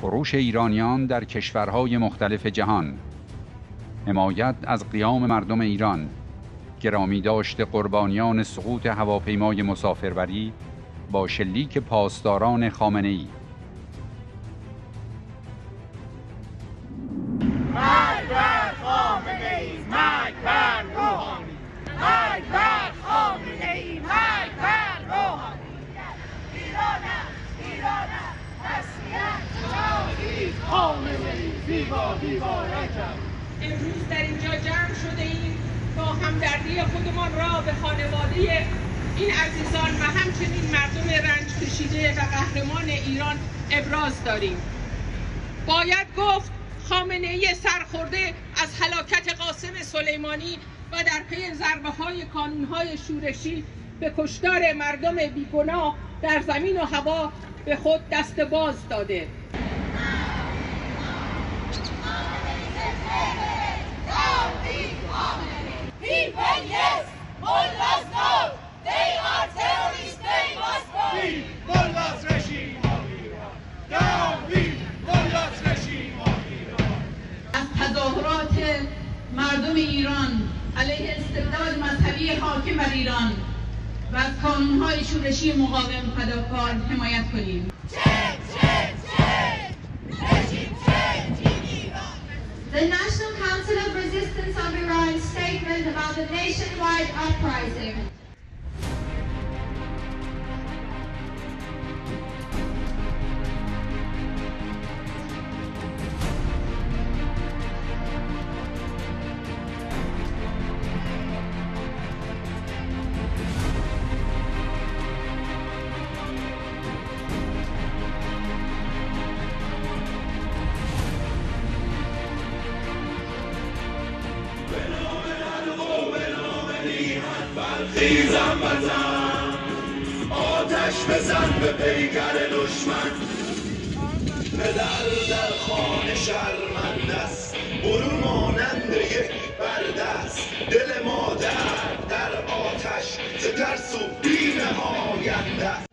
خروش ایرانیان در کشورهای مختلف جهان، حمایت از قیام مردم ایران، گرامی داشت قربانیان سقوط هواپیمای مسافربری با شلیک پاسداران خامنه‌ای. مرگ بر خامنه‌ای، مرگ بر روحانی، مرگ بر خامنه‌ای، مرگ بر روحانی. ایرانم، ایرانم، تسلیت جاوید خامنه‌ای، زیبا زیبا رجب. امروز در اینجا جمع شده ایم با همدردی خودمان را به خانواده این عزیزان و همچنین مردم رنج کشیده و قهرمان ایران ابراز داریم. باید گفت خامنه‌ای سرخورده از هلاکت قاسم سلیمانی و در پی ضربه‌های کانون‌های شورشی به کشتار مردم بیگناه در زمین و هوا به خود دست باز داده. People, yes, mullahs no, they are terrorists, they must go. Mullahs regime of Iran, down with mullahs regime of Iran. از تظاهرات مردم ایران علیه استبداد مذهبی حاکم بر ایران و از کانون‌های شورشی مقاوم فداکار حمایت کنیم. The National Council of Resistance of Iran's statement about the nationwide uprising. خیزم وطن، آتش بزن به پیکر دشمن. پدر در خانه شرمنده است، برو مانند یک برده است. دل مادر در آتش ز ترس و بیم آینده است.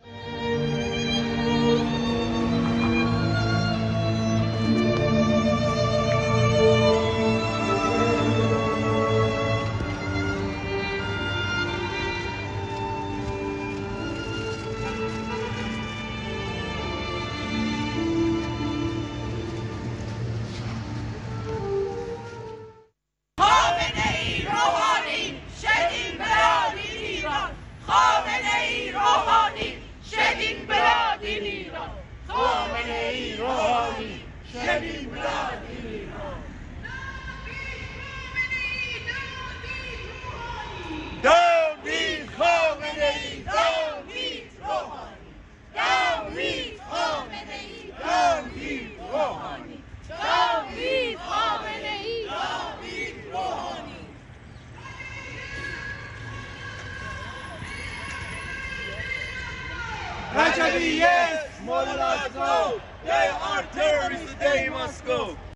Rajavi, yes! Mullahs, no! They are terrorists, they must go!